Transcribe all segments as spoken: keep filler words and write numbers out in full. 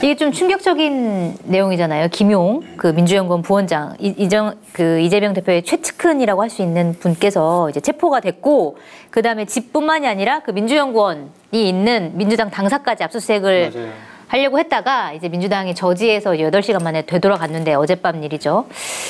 이게 좀 충격적인 내용이잖아요. 김용 그 민주연구원 부원장 이, 이정 그 이재명 대표의 최측근이라고 할 수 있는 분께서 이제 체포가 됐고 그 다음에 집뿐만이 아니라 그 민주연구원이 있는 민주당 당사까지 압수수색을 맞아요. 하려고 했다가 이제 민주당이 저지해서 여덟 시간 만에 되돌아갔는데 어젯밤 일이죠.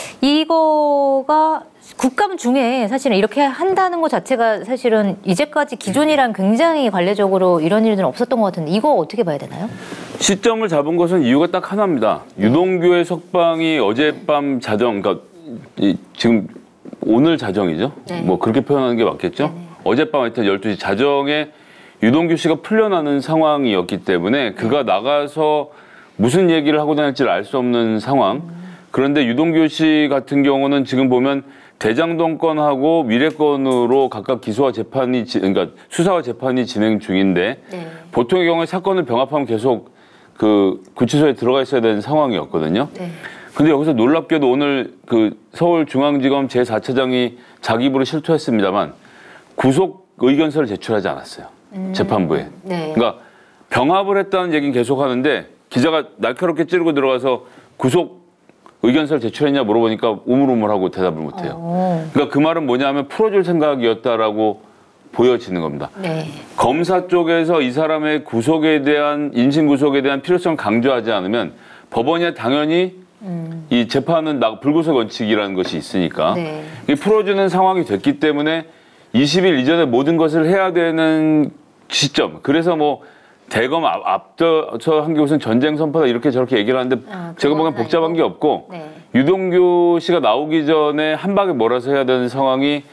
이거가 국감 중에 사실은 이렇게 한다는 것 자체가 사실은 이제까지 기존이랑 굉장히 관례적으로 이런 일들은 없었던 것 같은데 이거 어떻게 봐야 되나요? 시점을 잡은 것은 이유가 딱 하나입니다. 네. 유동규의 석방이 어젯밤 자정, 그러니까 이, 지금 오늘 자정이죠? 네. 뭐 그렇게 표현하는 게 맞겠죠? 네네. 어젯밤 하여튼 열두 시 자정에 유동규 씨가 풀려나는 상황이었기 때문에 그가 나가서 무슨 얘기를 하고 다닐지 알 수 없는 상황. 그런데 유동규 씨 같은 경우는 지금 보면 대장동 건하고 미래 건으로 각각 기소와 재판이, 그러니까 수사와 재판이 진행 중인데 네. 보통의 경우에 사건을 병합하면 계속 그 구치소에 들어가 있어야 되는 상황이었거든요. 네. 근데 여기서 놀랍게도 오늘 그 서울중앙지검 제사 차장이 자기 입으로 실토했습니다만 구속 의견서를 제출하지 않았어요. 음. 재판부에. 네. 그러니까 병합을 했다는 얘기는 계속 하는데 기자가 날카롭게 찌르고 들어가서 구속 의견서를 제출했냐 물어보니까 우물우물하고 대답을 못해요. 어. 그러니까 그 말은 뭐냐면 풀어줄 생각이었다라고 보여지는 겁니다. 네. 검사 쪽에서 이 사람의 구속에 대한 인신 구속에 대한 필요성을 강조하지 않으면 법원이 당연히 음. 이 재판은 나, 불구속 원칙이라는 것이 있으니까 네. 풀어주는 상황이 됐기 때문에 이십 일 이전에 모든 것을 해야 되는 시점. 그래서 뭐 대검 앞, 앞서 한 게 무슨 전쟁 선포다 이렇게 저렇게 얘기를 하는데 아, 제가 보기엔 복잡한 아니고. 게 없고 네. 유동규 씨가 나오기 전에 한 방에 몰아서 해야 되는 상황이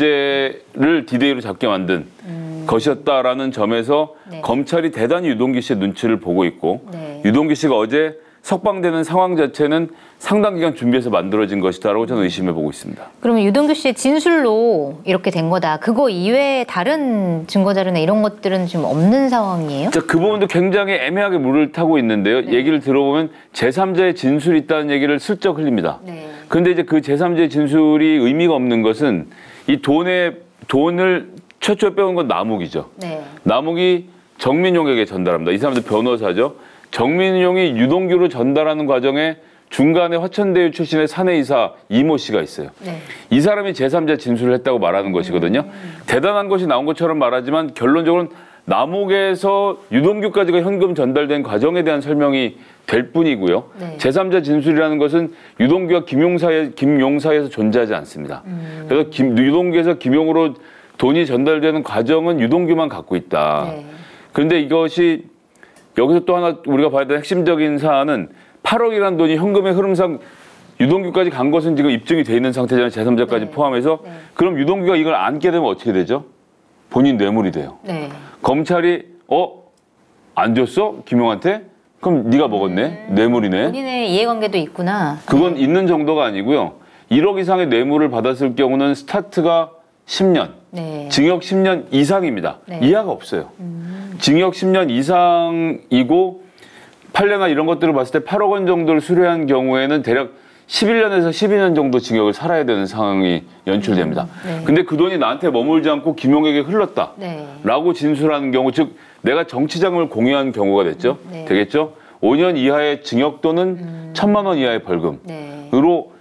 어제를 디데이로 잡게 만든 음. 것이었다라는 점에서 네. 검찰이 대단히 유동규 씨의 눈치를 보고 있고 네. 유동규 씨가 어제 석방되는 상황 자체는 상당 기간 준비해서 만들어진 것이다라고 저는 의심해보고 있습니다. 그러면 유동규 씨의 진술로 이렇게 된 거다. 그거 이외에 다른 증거 자료나 이런 것들은 지금 없는 상황이에요? 자, 그 부분도 굉장히 애매하게 물을 타고 있는데요. 네. 얘기를 들어보면 제삼자의 진술이 있다는 얘기를 슬쩍 흘립니다. 네. 근데 이제 그 제삼자의 진술이 의미가 없는 것은 이 돈에, 돈을 최초에 빼온 건 남욱이죠. 네. 남욱이 정민용에게 전달합니다. 이 사람도 변호사죠. 정민용이 유동규로 전달하는 과정에 중간에 화천대유 출신의 사내이사 이모 씨가 있어요. 네. 이 사람이 제삼자 진술을 했다고 말하는 것이거든요. 음. 대단한 것이 나온 것처럼 말하지만 결론적으로는 남욱에서 유동규까지가 현금 전달된 과정에 대한 설명이 될 뿐이고요. 네. 제삼자 진술이라는 것은 유동규와 김용사에, 김용사에서 존재하지 않습니다. 음. 그래서 김, 유동규에서 김용으로 돈이 전달되는 과정은 유동규만 갖고 있다. 네. 그런데 이것이 여기서 또 하나 우리가 봐야 될 핵심적인 사안은 팔억이라는 돈이 현금의 흐름상 유동규까지 간 것은 지금 입증이 돼 있는 상태잖아요. 제삼자까지 네. 포함해서. 네. 그럼 유동규가 이걸 안게 되면 어떻게 되죠? 본인 뇌물이 돼요. 네. 검찰이 어? 안 줬어? 김용한테? 그럼 네가 먹었네? 음, 뇌물이네? 본인의 이해관계도 있구나. 그건 네. 있는 정도가 아니고요. 일억 이상의 뇌물을 받았을 경우는 스타트가 십 년, 네. 징역 십 년 이상입니다. 네. 이하가 없어요. 음. 징역 십 년 이상이고 판례나 이런 것들을 봤을 때 팔억 원 정도를 수뢰한 경우에는 대략 십일 년에서 십이 년 정도 징역을 살아야 되는 상황이 연출됩니다. 음. 네. 근데 그 돈이 나한테 머물지 않고 김용에게 흘렀다. 네. 라고 진술하는 경우, 즉 내가 정치자금을 공유한 경우가 됐죠. 네. 되겠죠. 오 년 이하의 징역 또는 음. 천만 원 이하의 벌금으로 네.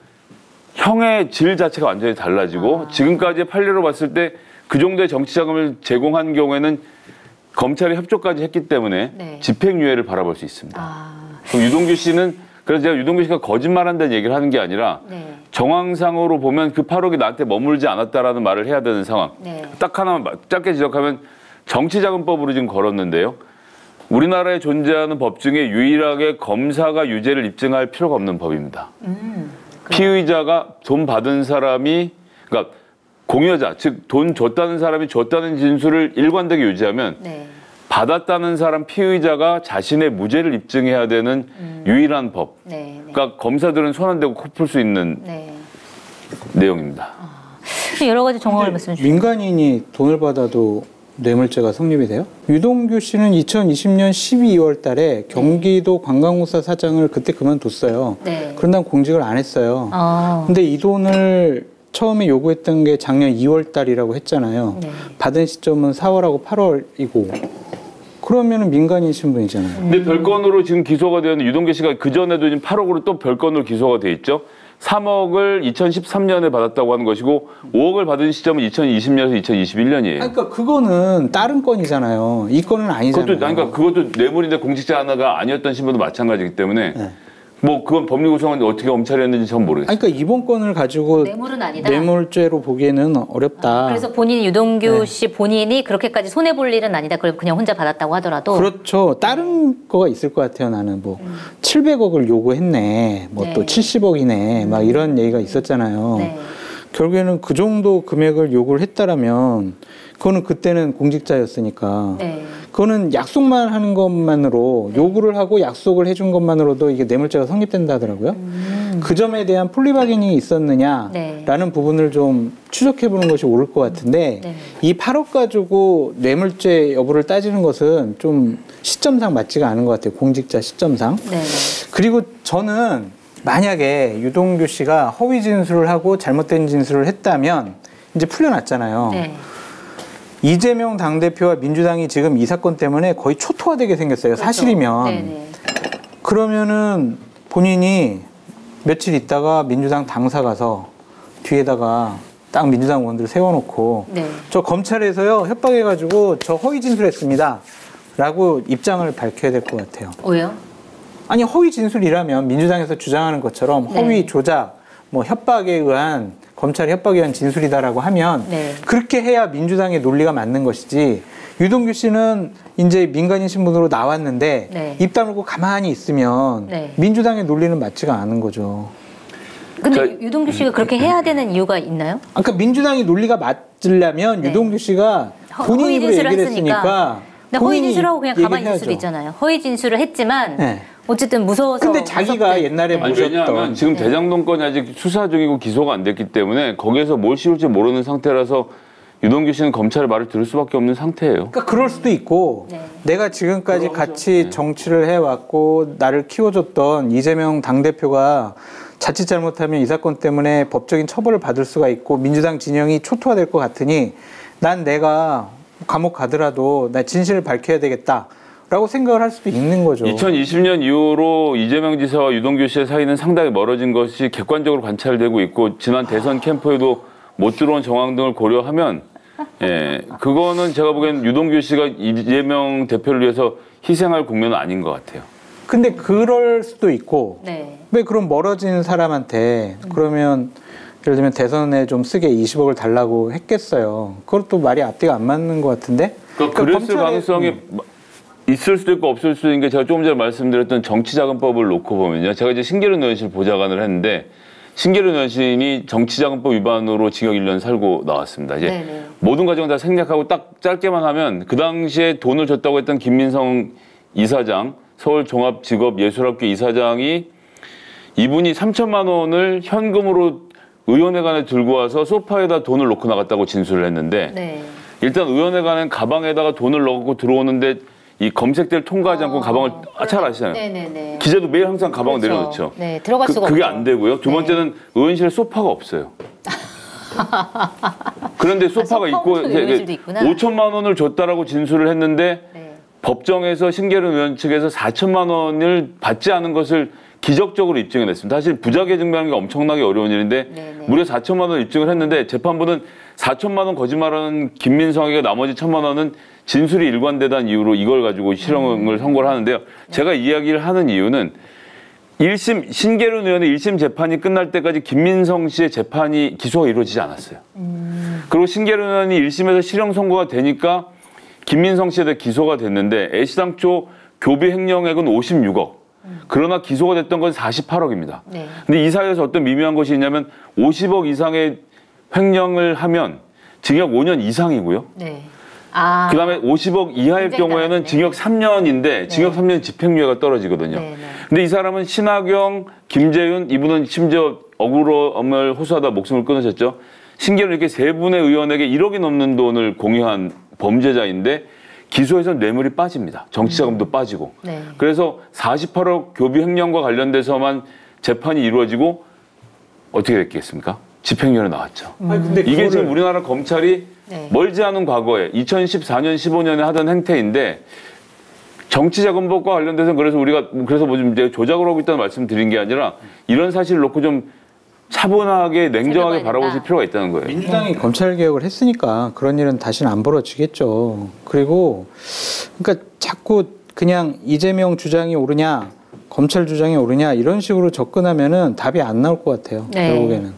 형의 질 자체가 완전히 달라지고 아. 지금까지의 판례로 봤을 때 그 정도의 정치자금을 제공한 경우에는 검찰이 협조까지 했기 때문에 네. 집행유예를 바라볼 수 있습니다. 아. 그럼 유동규 씨는 그래서 제가 유동규 씨가 거짓말한다는 얘기를 하는 게 아니라 네. 정황상으로 보면 그 팔억이 나한테 머물지 않았다라는 말을 해야 되는 상황. 네. 딱 하나만 짧게 지적하면 정치자금법으로 지금 걸었는데요. 우리나라에 존재하는 법 중에 유일하게 검사가 유죄를 입증할 필요가 없는 법입니다. 음, 피의자가 돈 받은 사람이 그러니까 공여자, 즉 돈 줬다는 사람이 줬다는 진술을 일관되게 유지하면 네. 받았다는 사람 피의자가 자신의 무죄를 입증해야 되는 음. 유일한 법. 네, 네. 그러니까 검사들은 손 안 대고 코 풀 수 있는 네. 내용입니다. 아, 여러 가지 정황을 말씀해 주시죠. 민간인이 돈을 받아도 뇌물죄가 성립이 돼요? 유동규 씨는 이천이십 년 십이월 달에 경기도 관광공사 사장을 그때 그만뒀어요. 네. 그런 다음 공직을 안 했어요. 아. 근데 이 돈을 처음에 요구했던 게 작년 이월 달이라고 했잖아요. 네. 받은 시점은 사월하고 팔월이고 그러면은 민간인 신분이잖아요. 근데 별건으로 지금 기소가 되었는 유동규 씨가 그 전에도 지금 팔억으로 또 별건으로 기소가 돼 있죠. 삼억을 이천십삼 년에 받았다고 하는 것이고 오억을 받은 시점은 이천이십 년에서 이천이십일 년이에요. 그러니까 그거는 다른 건이잖아요. 이 건은 아니잖아요. 그것도 그러니까 그것도 뇌물인데 공직자 하나가 아니었던 신분도 마찬가지이기 때문에 네. 뭐 그건 법리 구성은 어떻게 검찰했는지 전 모르겠어요. 그러니까 이번 건을 가지고 뇌물은 아니다. 뇌물죄로 보기에는 어렵다. 아, 그래서 본인 유동규 네. 씨 본인이 그렇게까지 손해 볼 일은 아니다. 그냥 혼자 받았다고 하더라도 그렇죠. 다른 네. 거가 있을 것 같아요. 나는 뭐 음. 칠백억을 요구했네. 뭐 또 네. 칠십억이네. 음. 막 이런 얘기가 있었잖아요. 네. 결국에는 그 정도 금액을 요구를 했다라면 그거는 그때는 공직자였으니까 네. 그거는 약속만 하는 것만으로 네. 요구를 하고 약속을 해준 것만으로도 이게 뇌물죄가 성립된다 하더라고요. 음. 그 점에 대한 플리바게닝이 있었느냐라는 네. 부분을 좀 추적해보는 것이 옳을 것 같은데 네. 이 팔억 가지고 뇌물죄 여부를 따지는 것은 좀 시점상 맞지가 않은 것 같아요. 공직자 시점상. 네. 그리고 저는 만약에 유동규 씨가 허위 진술을 하고 잘못된 진술을 했다면 이제 풀려났잖아요. 네. 이재명 당대표와 민주당이 지금 이 사건 때문에 거의 초토화되게 생겼어요. 그렇죠. 사실이면. 네네. 그러면은 본인이 며칠 있다가 민주당 당사 가서 뒤에다가 딱 민주당 의원들 세워놓고 네. 저 검찰에서요 협박해가지고 저 허위 진술했습니다 라고 입장을 밝혀야 될 것 같아요. 왜요? 아니 허위 진술이라면 민주당에서 주장하는 것처럼 허위 네. 조작, 뭐 협박에 의한 검찰 협박에 의한 진술이다라고 하면 네. 그렇게 해야 민주당의 논리가 맞는 것이지 유동규 씨는 이제 민간인 신분으로 나왔는데 네. 입 다물고 가만히 있으면 네. 민주당의 논리는 맞지가 않은 거죠. 근데 저, 유동규 씨가 그렇게 해야 되는 이유가 있나요? 아까 그러니까 민주당의 논리가 맞으려면 네. 유동규 씨가 본인 입으로 얘기를 했으니까 근데 허위 진술하고 그냥 가만히 있을 수도 있잖아요. 허위 진술을 했지만 네. 어쨌든 무서워서. 근데 자기가 무섭대. 옛날에 아니, 왜냐하면 지금 네. 대장동 건이 아직 수사 중이고 기소가 안 됐기 때문에 거기에서 뭘 씌울지 모르는 상태라서 유동규 씨는 검찰의 말을 들을 수밖에 없는 상태예요. 그러니까 그럴 수도 있고 네. 내가 지금까지 같이 네. 정치를 해왔고 나를 키워줬던 이재명 당대표가 자칫 잘못하면 이 사건 때문에 법적인 처벌을 받을 수가 있고 민주당 진영이 초토화될 것 같으니 난 내가 감옥 가더라도 나 진실을 밝혀야 되겠다. 라고 생각을 할 수도 있는 거죠. 이천이십 년 이후로 이재명 지사와 유동규 씨의 사이는 상당히 멀어진 것이 객관적으로 관찰되고 있고 지난 대선 캠프에도 못 들어온 정황 등을 고려하면 예, 그거는 제가 보기엔 유동규 씨가 이재명 대표를 위해서 희생할 국면은 아닌 것 같아요. 근데 그럴 수도 있고 네. 왜 그럼 멀어진 사람한테 그러면 예를 들면 대선에 좀 쓰게 이십억을 달라고 했겠어요. 그것도 말이 앞뒤가 안 맞는 것 같은데? 그러니까, 그러니까 그랬을 가능성이 음. 있을 수도 있고 없을 수도 있는 게 제가 조금 전에 말씀드렸던 정치자금법을 놓고 보면요. 제가 이제 신계륜 의원실 보좌관을 했는데 신계륜 의원실이 정치자금법 위반으로 징역 일 년 살고 나왔습니다. 이제 네네. 모든 과정을 다 생략하고 딱 짧게만 하면 그 당시에 돈을 줬다고 했던 김민성 이사장, 서울종합직업예술학교 이사장이 이분이 삼천만 원을 현금으로 의원회관에 들고 와서 소파에다 돈을 놓고 나갔다고 진술을 했는데 네. 일단 의원회관은 가방에다가 돈을 넣고 들어오는데 이 검색대를 통과하지 않고 어, 가방을 아, 잘 아시잖아요. 네네네. 기자도 매일 항상 가방을 그렇죠. 내려놓죠. 네, 들어갈 수가 그, 그게 없죠. 안 되고요. 두 번째는 네. 의원실에 소파가 없어요. 그런데 소파가 아, 있고 오천만 원을 줬다라고 진술을 했는데 네. 법정에서 신계륜 의원 측에서 사천만 원을 받지 않은 것을 기적적으로 입증해냈습니다. 사실 부작위 증명하는 게 엄청나게 어려운 일인데 네네. 무려 사천만 원 입증을 했는데 재판부는 사천만 원 거짓말하는 김민성에게 나머지 천만 원은 진술이 일관되다는 이유로 이걸 가지고 실형을 음. 선고를 하는데요. 네. 제가 이야기를 하는 이유는 일 심 신계륜 의원의 일 심 재판이 끝날 때까지 김민성 씨의 재판이 기소가 이루어지지 않았어요. 음. 그리고 신계륜 의원이 일 심에서 실형 선고가 되니까 김민성 씨에 대해 기소가 됐는데 애시당초 교비 횡령액은 오십육억. 그러나 기소가 됐던 건 사십팔억입니다. 네. 근데 이 사이에서 어떤 미묘한 것이 있냐면 오십억 이상의 횡령을 하면 징역 오 년 이상이고요. 네. 아, 그다음에 오십억 이하의 경우에는 나갔네. 징역 삼 년인데 징역 네. 삼 년 집행유예가 떨어지거든요. 네, 네. 근데 이 사람은 신하경, 김재윤 이분은 심지어 억울함을 호소하다 목숨을 끊으셨죠. 신계륜 이렇게 세 분의 의원에게 일억이 넘는 돈을 공유한 범죄자인데 기소에서는 뇌물이 빠집니다. 정치자금도 음. 빠지고. 네. 그래서 사십팔억 교비 횡령과 관련돼서만 재판이 이루어지고 어떻게 됐겠습니까? 집행유예 나왔죠. 음. 아니, 근데 이게 그거를... 지금 우리나라 검찰이 네. 멀지 않은 과거에 이천십사 년, 십오 년에 하던 행태인데 정치자금법과 관련돼서 그래서 우리가 그래서 뭐 좀 조작을 하고 있다는 말씀 드린 게 아니라 이런 사실을 놓고 좀 차분하게 냉정하게 바라보실 필요가 있다는 거예요. 민주당이 네. 검찰 개혁을 했으니까 그런 일은 다시는 안 벌어지겠죠. 그리고 그러니까 자꾸 그냥 이재명 주장이 옳으냐 검찰 주장이 옳으냐 이런 식으로 접근하면은 답이 안 나올 것 같아요. 네. 결국에는.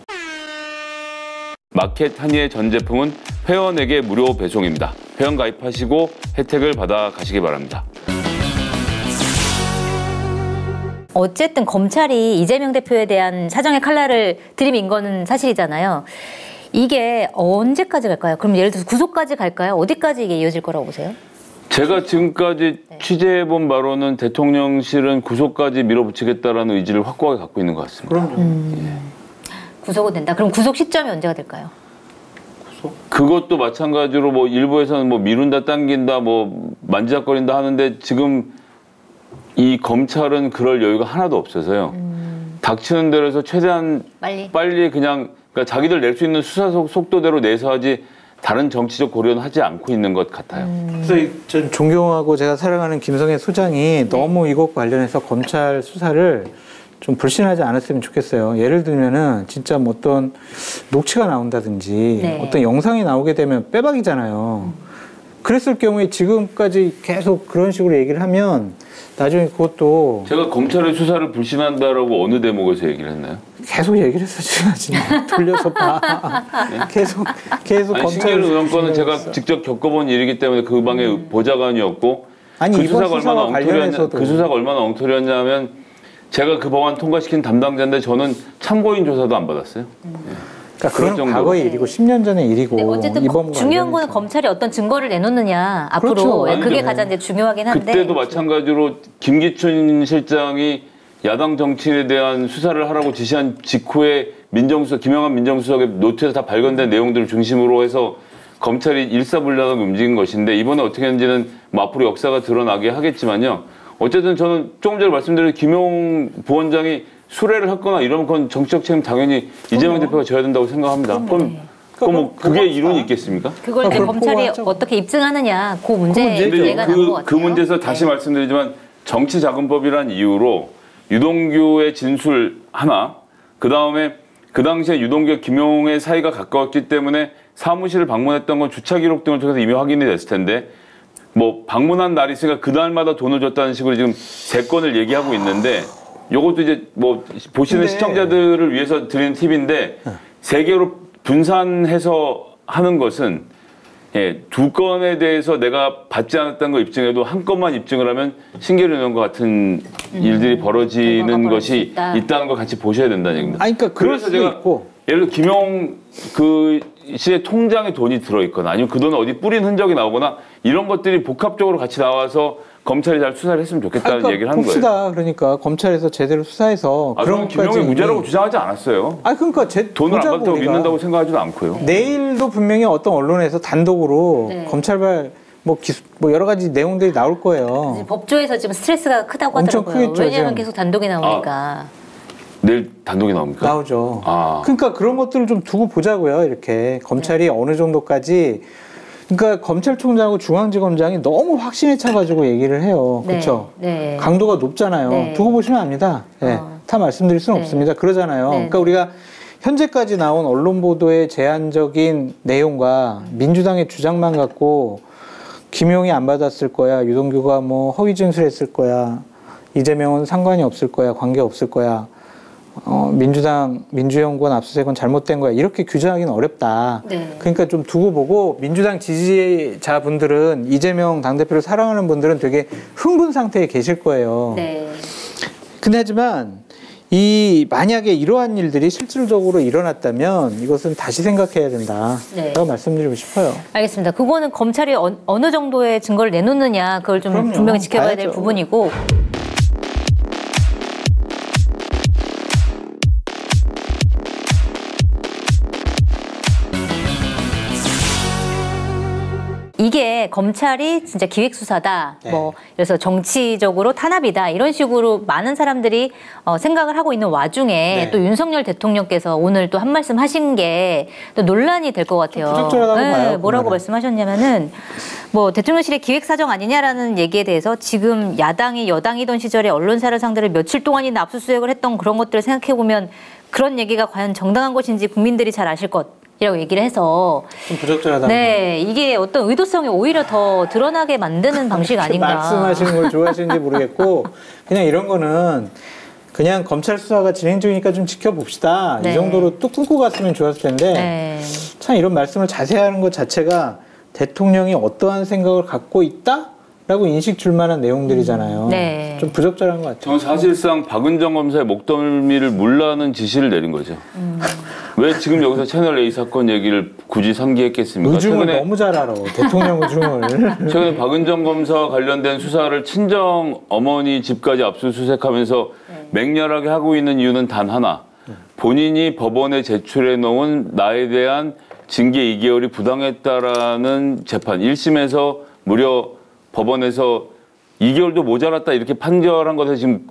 마켓 한의의 전 제품은 회원에게 무료 배송입니다. 회원 가입하시고 혜택을 받아 가시기 바랍니다. 어쨌든 검찰이 이재명 대표에 대한 사정의 칼날을 들이민 거는 사실이잖아요. 이게 언제까지 갈까요? 그럼 예를 들어서 구속까지 갈까요? 어디까지 이게 이어질 거라고 보세요? 제가 지금까지 네. 취재해본 바로는 대통령실은 구속까지 밀어붙이겠다라는 의지를 확고하게 갖고 있는 것 같습니다. 그럼요. 음, 예. 구속은 된다. 그럼 구속 시점이 언제가 될까요? 구속? 그것도 마찬가지로 뭐 일부에서는 뭐 미룬다, 당긴다, 뭐 만지작거린다 하는데 지금 이 검찰은 그럴 여유가 하나도 없어서요. 음. 닥치는 대로 해서 최대한 빨리, 빨리 그냥 그러니까 자기들 낼 수 있는 수사 속도대로 내서 하지 다른 정치적 고려는 하지 않고 있는 것 같아요. 음. 그래서 전 존경하고 제가 사랑하는 김성애 소장이 네. 너무 이것과 관련해서 검찰 수사를 좀 불신하지 않았으면 좋겠어요. 예를 들면은 진짜 뭐 어떤 녹취가 나온다든지 네. 어떤 영상이 나오게 되면 빼박이잖아요. 음. 그랬을 경우에 지금까지 계속 그런 식으로 얘기를 하면 나중에 그것도 제가 검찰의 수사를 불신한다라고 어느 대목에서 얘기를 했나요? 계속 얘기를 했어 지금 지금 돌려서 봐. 네? 계속 계속 아니, 검찰 신기루 의원 건은 제가 직접 겪어본 일이기 때문에 그 방에 음. 보좌관이었고 아니, 그 이번 수사가 얼마나 엉터리였냐 그 수사가 얼마나 엉터리였냐면 제가 그 법안 통과시킨 담당자인데 저는 참고인 조사도 안 받았어요. 음. 네. 그러니까 그건 과거의 일이고 십 년 전의 일이고 어쨌든 이번 중요한 거는 검찰이 어떤 증거를 내놓느냐 앞으로 그렇죠. 예, 그게 가장 이제 중요하긴 한데 그때도 마찬가지로 김기춘 실장이 야당 정치인에 대한 수사를 하라고 지시한 직후에 민정수석 김영환 민정수석의 노트에서 다 발견된 내용들을 중심으로 해서 검찰이 일사불란하게 움직인 것인데 이번에 어떻게 했는지는 뭐 앞으로 역사가 드러나게 하겠지만요. 어쨌든 저는 조금 전에 말씀드린 김용 부원장이 수뢰를 했거나 이러면 그건 정치적 책임 당연히 이재명 대표가 져야 된다고 생각합니다. 그럼, 그럼 뭐 그게 이론이 있겠습니까? 그걸 이제 검찰이 포함하죠. 어떻게 입증하느냐 그 문제가 그, 나온 것 같아요. 그 문제에서 다시 네. 말씀드리지만 정치자금법이란 이유로 유동규의 진술 하나 그 다음에 그 당시에 유동규와 김용의 사이가 가까웠기 때문에 사무실을 방문했던 건 주차 기록 등을 통해서 이미 확인이 됐을 텐데 뭐 방문한 날이 있으니까 그날마다 돈을 줬다는 식으로 지금 세 건을 얘기하고 있는데 요것도 이제 뭐 보시는 근데... 시청자들을 위해서 드리는 팁인데 세 개로 분산해서 하는 것은 예, 두 건에 대해서 내가 받지 않았다는 걸 입증해도 한 건만 입증을 하면 신계류 의원과 같은 음, 일들이 벌어지는 것이 있다. 있다는 걸 같이 보셔야 된다는 얘기입니다. 아니, 그러니까 그럴 수도 제가 있고. 예를 들어 김용 그 씨의 통장에 돈이 들어있거나 아니면 그 돈을 어디 뿌린 흔적이 나오거나 이런 것들이 복합적으로 같이 나와서 검찰이 잘 수사를 했으면 좋겠다는 그러니까 얘기를 하는 봅시다. 거예요. 그러니까 검찰에서 제대로 수사해서 아, 그런 김용이 무죄라고 주장하지 않았어요. 아 그러니까 제 돈을 안 받다고 믿는다고 생각하지도 않고요. 내일도 분명히 어떤 언론에서 단독으로 네. 검찰발 뭐, 기수, 뭐 여러 가지 내용들이 나올 거예요. 법조에서 지금 스트레스가 크다고 엄청 하더라고요. 크겠죠, 왜냐하면 지금. 계속 단독이 나오니까. 아, 내일 단독이 나옵니까? 나오죠. 아. 그러니까 그런 것들을 좀 두고 보자고요. 이렇게 검찰이 네. 어느 정도까지 그러니까 검찰총장하고 중앙지검장이 너무 확신에 차가지고 얘기를 해요. 네. 그렇죠? 네. 강도가 높잖아요. 네. 두고 보시면 압니다. 네. 어. 다 말씀드릴 수는 네. 없습니다. 그러잖아요. 네. 그러니까 우리가 현재까지 나온 언론 보도의 제한적인 내용과 민주당의 주장만 갖고 김용이 안 받았을 거야. 유동규가 뭐 허위 진술했을 거야. 이재명은 상관이 없을 거야. 관계 없을 거야. 어, 민주당, 민주연구원 압수수색은 잘못된 거야. 이렇게 규정하기는 어렵다. 네. 그러니까 좀 두고 보고 민주당 지지자분들은 이재명 당대표를 사랑하는 분들은 되게 흥분 상태에 계실 거예요. 네. 근데 하지만 이 만약에 이러한 일들이 실질적으로 일어났다면 이것은 다시 생각해야 된다. 네. 라고 말씀드리고 싶어요. 알겠습니다. 그거는 검찰이 어, 어느 정도의 증거를 내놓느냐 그걸 좀 그럼요. 분명히 지켜봐야 봐야죠. 될 부분이고 이게 검찰이 진짜 기획수사다, 네. 뭐 그래서 정치적으로 탄압이다 이런 식으로 많은 사람들이 어, 생각을 하고 있는 와중에 네. 또 윤석열 대통령께서 오늘 또 한 말씀 하신 게 또 논란이 될 것 같아요. 부적절하다고 네, 봐요. 뭐라고 그거는. 말씀하셨냐면은 뭐 대통령실의 기획사정 아니냐라는 얘기에 대해서 지금 야당이 여당이던 시절에 언론사를 상대로 며칠 동안이나 압수수색을 했던 그런 것들을 생각해 보면 그런 얘기가 과연 정당한 것인지 국민들이 잘 아실 것이라고 얘기를 해서 좀 부적절하다. 네, 이게 어떤 의도성이 오히려 더 드러나게 만드는 방식 아닌가. 말씀하시는 걸 좋아하시는지 모르겠고 그냥 이런 거는 그냥 검찰 수사가 진행 중이니까 좀 지켜봅시다. 네. 이 정도로 뚝 끊고 갔으면 좋았을 텐데 네. 참 이런 말씀을 자세히 하는 것 자체가 대통령이 어떠한 생각을 갖고 있다? 라고 인식 줄 만한 내용들이잖아요. 네. 좀 부적절한 것 같아요. 저는 사실상 박은정 검사의 목덜미를 물라는 지시를 내린 거죠. 음. 왜 지금 여기서 채널A 사건 얘기를 굳이 상기했겠습니까? 의중을 최근에, 너무 잘 알아. 대통령 의중을. 최근에 박은정 검사와 관련된 수사를 친정 어머니 집까지 압수수색하면서 네. 맹렬하게 하고 있는 이유는 단 하나. 본인이 법원에 제출해 놓은 나에 대한 징계 이 개월이 부당했다라는 재판. 일 심에서 무려 법원에서 이 개월도 모자랐다 이렇게 판결한 것에 지금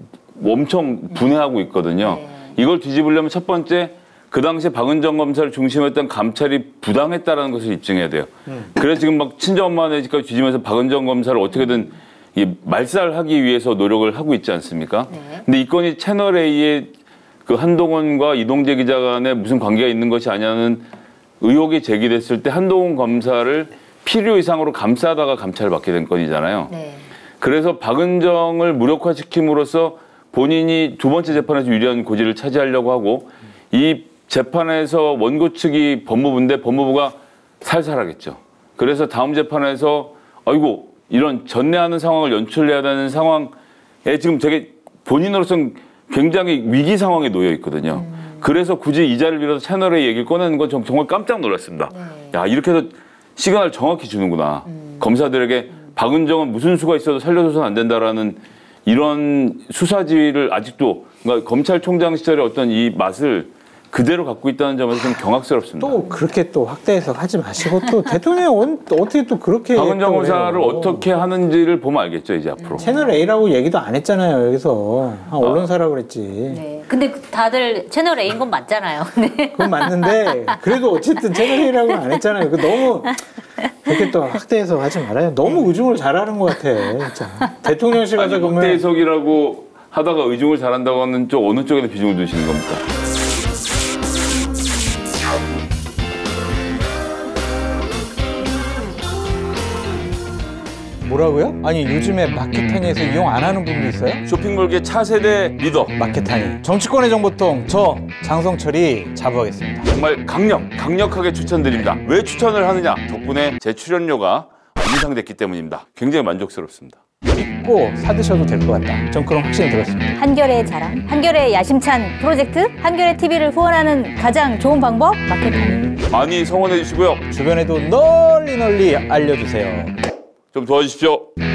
엄청 분해하고 있거든요. 네. 이걸 뒤집으려면 첫 번째 그 당시에 박은정 검사를 중심했던 감찰이 부당했다라는 것을 입증해야 돼요. 음. 그래서 지금 막 친정엄마네 집까지 뒤지면서 박은정 검사를 어떻게든 이 말살하기 위해서 노력을 하고 있지 않습니까? 네. 근데 이 건이 채널A의 그 한동훈과 이동재 기자 간에 무슨 관계가 있는 것이 아니냐는 의혹이 제기됐을 때 한동훈 검사를 필요 이상으로 감싸다가 감찰을 받게 된 건이잖아요. 네. 그래서 박은정을 무력화시킴으로써 본인이 두 번째 재판에서 유리한 고지를 차지하려고 하고 이 재판에서 원고 측이 법무부인데 법무부가 살살하겠죠. 그래서 다음 재판에서 아이고 이런 전례하는 상황을 연출해야 되는 상황에 지금 되게 본인으로서는 굉장히 위기 상황에 놓여 있거든요. 음. 그래서 굳이 이 자리를 빌어서 채널A 얘기를 꺼내는 건 정말 깜짝 놀랐습니다. 네. 야 이렇게 해서 시간을 정확히 주는구나. 음. 검사들에게 음. 박은정은 무슨 수가 있어도 살려줘서는 안 된다라는 이런 수사지휘를 아직도 그러니까 검찰총장 시절의 어떤 이 맛을 그대로 갖고 있다는 점에서 좀 경악스럽습니다. 또 그렇게 또 확대 해석하지 마시고 또 대통령이 어떻게 또 그렇게 박은정 검사를 어떻게 하는지를 보면 알겠죠 이제 앞으로. 채널 A라고 얘기도 안 했잖아요 여기서 한 언론사라고 그랬지. 네. 근데 다들 채널 A인 건 맞잖아요. 네. 그건 맞는데 그래도 어쨌든 채널 A라고 안 했잖아요. 그 너무 그렇게 또 확대 해석하지 말아요. 너무 의중을 잘하는 것 같아. 진짜. 대통령실 가서 보면 확대 해석이라고 하다가 의중을 잘한다고 하는 쪽 어느 쪽에다 비중을 두시는 겁니까? 뭐라고요? 아니 요즘에 마켓타니에서 이용 안 하는 분도 있어요? 쇼핑몰계 차세대 리더 마켓타니 정치권의 정보통 저 장성철이 자부하겠습니다. 정말 강력, 강력하게 추천드립니다. 왜 추천을 하느냐? 덕분에 제 출연료가 인상됐기 때문입니다. 굉장히 만족스럽습니다. 믿고 사드셔도 될 것 같다. 전 그런 확신이 들었습니다. 한겨레의 자랑, 한겨레의 야심찬 프로젝트, 한겨레 티비를 후원하는 가장 좋은 방법 마켓타니. 많이 성원해 주시고요. 주변에도 널리 널리 알려주세요. 좀 도와주십시오.